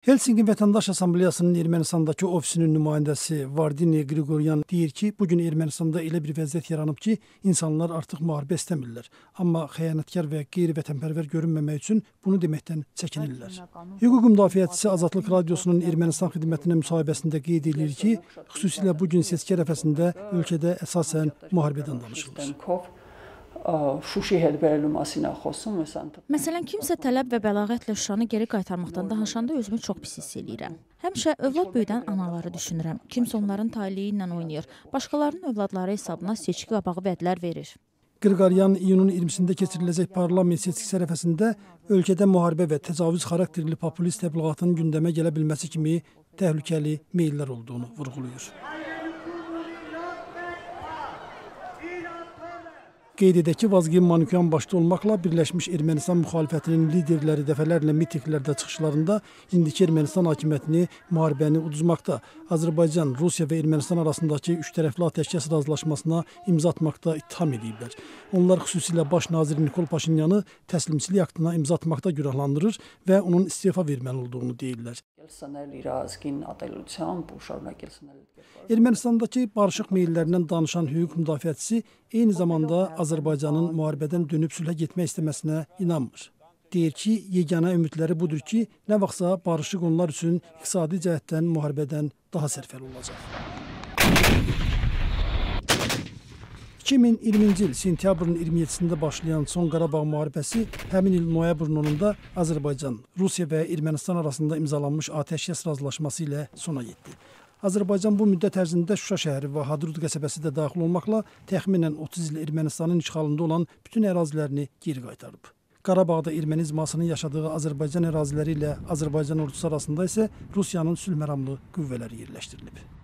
Helsinki Vətəndaş Assambleyasının Ermənistandakı ofisinin nümayəndəsi Vardini Qriqoryan deyir ki, bugün Ermənistanda elə bir vəziyyət yaranıb ki, insanlar artıq müharibə istəmirlər. Amma xəyanətkar və qeyri-vətənpərvər görünməmək üçün bunu deməkdən çəkinirlər. Hüquq müdafiəçisi Azadlıq Radiosunun Ermənistan xidmətinə müsahibəsində qeyd edilir ki, xüsusilə bugün seçki ərəfəsində ölkədə əsasən müharibədən danışılır. Məsələn, kimsə tələb və bəlağətlə Şuşanı geri qaytarmaqdan danışanda özümü çox pis hiss eləyirəm. Həmişə övlad böyüdən anaları düşünürəm. Kimsə onların taleyi ilə oynayır. Başqalarının övladları hesabına seçki qabağı vədlər verir. Qriqoryan iyunun 20-sində keçiriləcək parlament seçkisi ərəfəsində ölkədə müharibə və təcavüz xarakterli populist təbliğatın gündəmə gələ bilməsi kimi təhlükəli meyllər olduğunu vurğulayır. Qeyd edək ki, Vazgen Manukyan başda olmaqla Birləşmiş Ermənistan müxalifətinin liderləri dəfələrlə mitinqlərdə çıxışlarında indiki Ermənistan hakimiyyətini müharibəni uduzmaqda, Azərbaycan, Rusiya və Ermənistan arasındakı üçtərəfli atəşkəs razılaşmasına imza atmaqda ittiham ediblər. Onlar xüsusilə baş nazir Nikol Paşinyanı təslimçilik aktına imza atmaqda günahlandırır və onun istefa verməli olduğunu deyirlər. Ermənistandakı barışıq meyllərindən danışan hüquq müdafiəçisi eyni zamanda Azərbaycanın müharibədən dönüb sülhə getmək istəməsinə inanmır. Deyir ki, yeganə ümidləri budur ki, nə vaxtsa barışıq onlar üçün iqtisadi cəhətdən müharibədən daha sərfəli olacaq. 2020-ci il sentyabrın 27-sində başlayan Son Qarabağ müharibəsi həmin il noyabrın 10-da Azərbaycan, Rusiya və Ermənistan arasında imzalanmış atəşkəs razılaşması ilə sona yetdi. Azərbaycan bu müddət ərzində Şuşa şəhəri və Hadrut qəsəbəsi də daxil olmaqla təxminən 30 il Ermənistanın işğalında olan bütün ərazilərini geri qaytarıb. Qarabağda ermənizmasının yaşadığı Azərbaycan əraziləri ilə Azərbaycan ordusu arasında isə Rusiyanın sülh məramlı qüvvələri yerləşdirilib.